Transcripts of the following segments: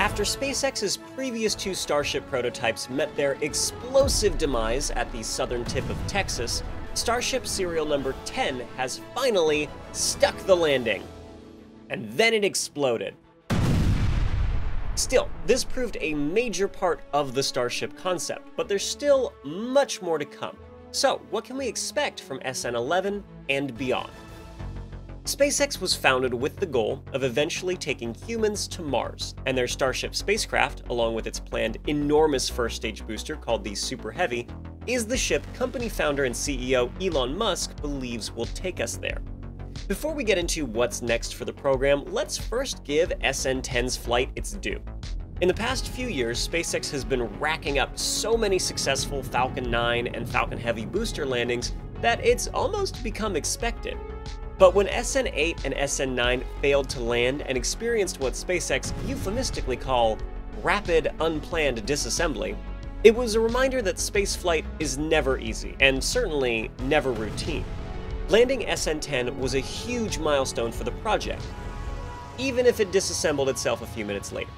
After SpaceX's previous two Starship prototypes met their explosive demise at the southern tip of Texas, Starship serial number 10 has finally stuck the landing. And then it exploded. Still, this proved a major part of the Starship concept, but there's still much more to come. So, what can we expect from SN11 and beyond? SpaceX was founded with the goal of eventually taking humans to Mars, and their Starship spacecraft, along with its planned enormous first-stage booster called the Super Heavy, is the ship company founder and CEO Elon Musk believes will take us there. Before we get into what's next for the program, let's first give SN10's flight its due. In the past few years, SpaceX has been racking up so many successful Falcon 9 and Falcon Heavy booster landings that it's almost become expected. But when SN8 and SN9 failed to land and experienced what SpaceX euphemistically call rapid, unplanned disassembly, it was a reminder that spaceflight is never easy, and certainly never routine. Landing SN10 was a huge milestone for the project, even if it disassembled itself a few minutes later.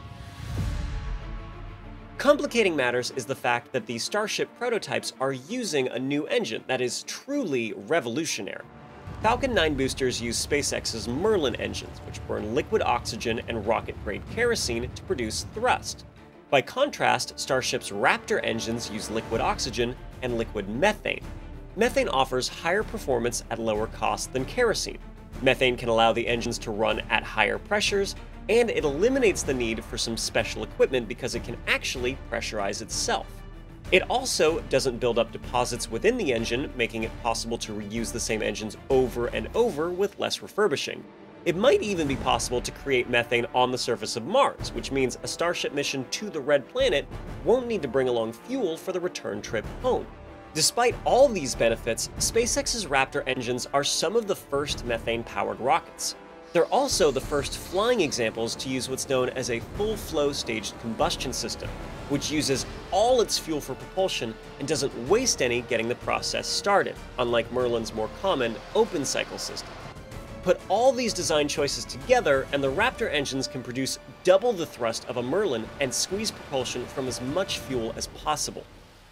Complicating matters is the fact that the Starship prototypes are using a new engine that is truly revolutionary. Falcon 9 boosters use SpaceX's MERLIN engines, which burn liquid oxygen and rocket-grade kerosene to produce thrust. By contrast, Starship's RAPTOR engines use liquid oxygen and liquid methane. Methane offers higher performance at lower cost than kerosene. Methane can allow the engines to run at higher pressures, and it eliminates the need for some special equipment because it can actually pressurize itself. It also doesn't build up deposits within the engine, making it possible to reuse the same engines over and over with less refurbishing. It might even be possible to create methane on the surface of Mars, which means a Starship mission to the Red Planet won't need to bring along fuel for the return trip home. Despite all these benefits, SpaceX's RAPTOR engines are some of the first methane-powered rockets. They're also the first flying examples to use what's known as a full-flow staged combustion system, which uses all its fuel for propulsion and doesn't waste any getting the process started, unlike Merlin's more common open-cycle system. Put all these design choices together, and the RAPTOR engines can produce double the thrust of a Merlin and squeeze propulsion from as much fuel as possible.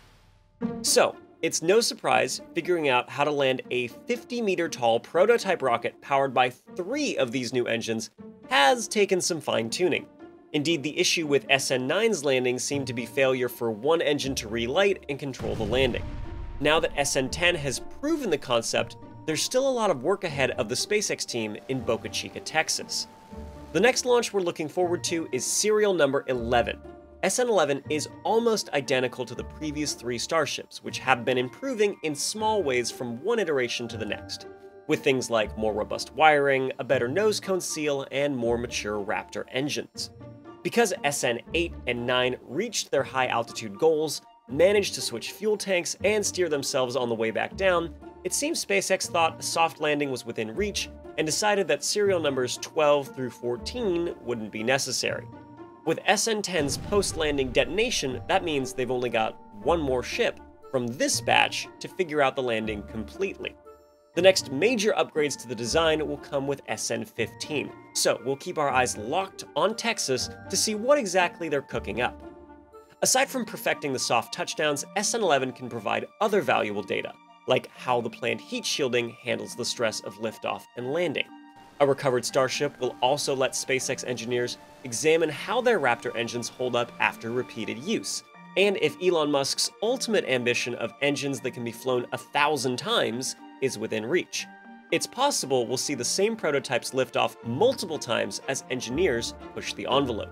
So, it's no surprise figuring out how to land a 50-meter-tall prototype rocket powered by 3 of these new engines has taken some fine-tuning. Indeed, the issue with SN9's landing seemed to be failure for one engine to relight and control the landing. Now that SN10 has proven the concept, there's still a lot of work ahead of the SpaceX team in Boca Chica, Texas. The next launch we're looking forward to is serial number 11. SN11 is almost identical to the previous 3 Starships, which have been improving in small ways from one iteration to the next, with things like more robust wiring, a better nose cone seal, and more mature RAPTOR engines. Because SN8 and 9 reached their high-altitude goals, managed to switch fuel tanks, and steer themselves on the way back down, it seems SpaceX thought a soft landing was within reach and decided that serial numbers 12 through 14 wouldn't be necessary. With SN10's post-landing detonation, that means they've only got one more ship from this batch to figure out the landing completely. The next major upgrades to the design will come with SN15, so we'll keep our eyes locked on Texas to see what exactly they're cooking up. Aside from perfecting the soft touchdowns, SN11 can provide other valuable data, like how the planned heat shielding handles the stress of liftoff and landing. A recovered Starship will also let SpaceX engineers examine how their RAPTOR engines hold up after repeated use, and if Elon Musk's ultimate ambition of engines that can be flown 1,000 times is within reach. It's possible we'll see the same prototypes lift off multiple times as engineers push the envelope.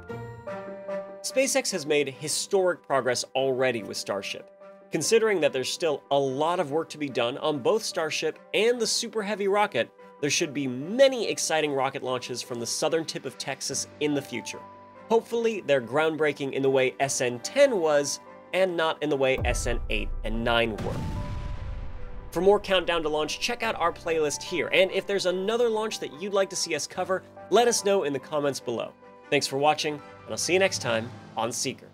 SpaceX has made historic progress already with Starship. Considering that there's still a lot of work to be done on both Starship and the Super Heavy rocket, there should be many exciting rocket launches from the southern tip of Texas in the future. Hopefully, they're groundbreaking in the way SN10 was, and not in the way SN8 and 9 were. For more Countdown to Launch, check out our playlist here, and if there's another launch that you'd like to see us cover, let us know in the comments below. Thanks for watching, and I'll see you next time on Seeker.